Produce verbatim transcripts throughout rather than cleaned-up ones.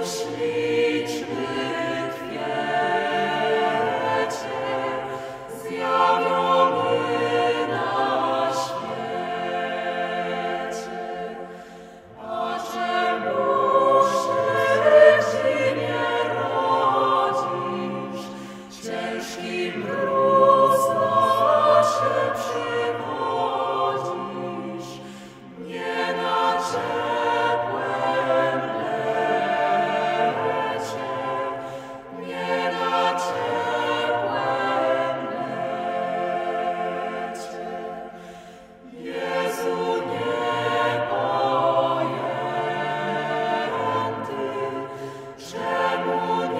śliczny kwiecie, zjawiony na świecie. A czemu się w zimie rodzisz, ciężki mróz na się przywodzisz, nie na ciepłym lecie, nie na ciepłym lecie. Jezu niepojęty, czemu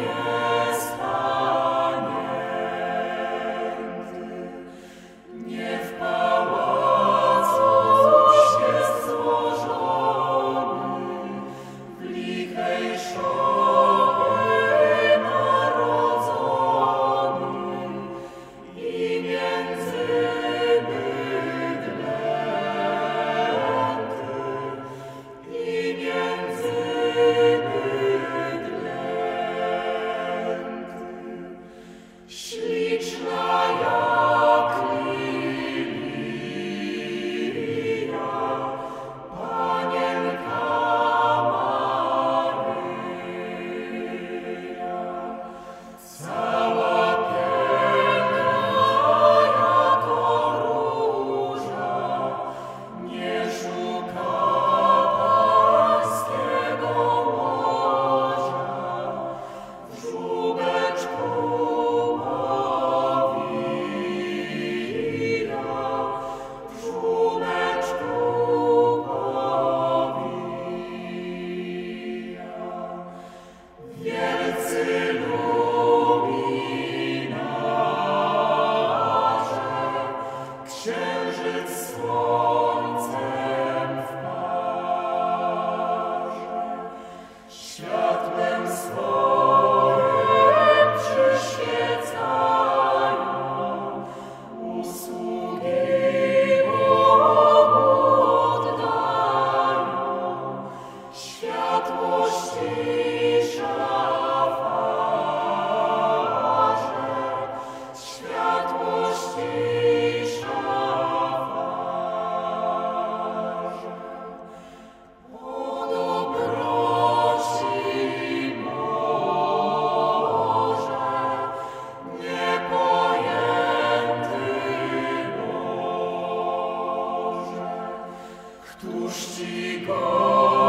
niespamięty, nie w pałacu jest złożony, w lichej szopie narodzony i między bydlęty, i między bydlęty. Śliczna jak lilia, Panienka Maryja, cała piękna jako róża, nie szuka pańskiego łoża, w żłóbeczku powija, w żłóbeczku powija. Wielcy luminarze, księżyc słońcem w parze, światłem swoim przyświecają, usługi Bogu oddają, światłość i szafarze, światłość i szafarze. O dobroci Boże, niepojęty Boże, któż Ci go